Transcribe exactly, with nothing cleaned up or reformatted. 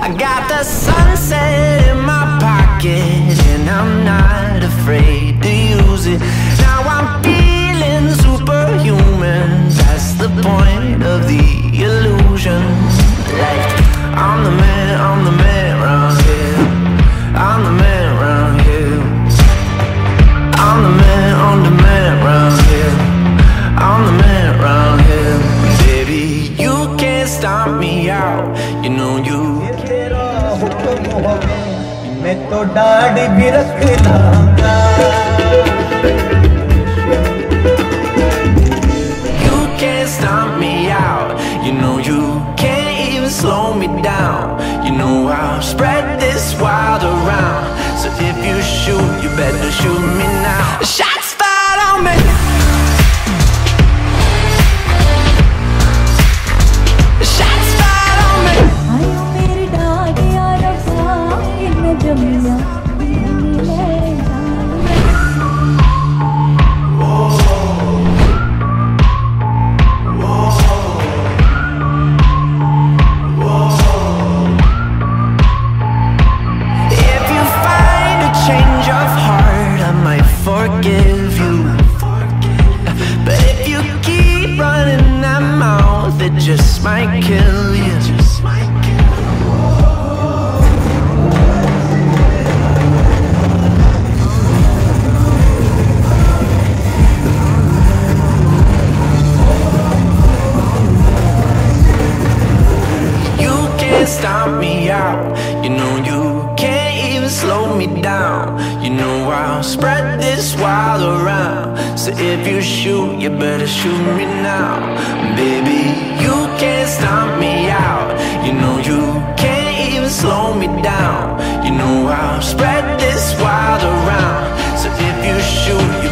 I got the sunset in my pocket, and I'm not afraid to use it. Now I'm feeling superhuman. That's the point of the illusion. Like, I'm the man, I'm the man round here. I'm the man round here. I'm the man, I'm the man round here. I'm the man round here. Baby, you can't stomp me out. You know you. मैं तो दाढ़ी भी रख लाऊंगा. You can't stomp me out. You know you can't even slow me down. You know I'll spread this wild around. So if you shoot, you better shoot me now. Shots fired on me. Shots fired on me. आयो मेरी डाडिया रखा इन Jamia forgive you, but if you keep running that mouth, it just might kill you. You can't stomp me out. You know you can't even slow me down. You know I'll spread this wild around. So if you shoot, you better shoot me now. Baby, you can't stomp me out. You know you can't even slow me down. You know I'll spread this wild around. So if you shoot,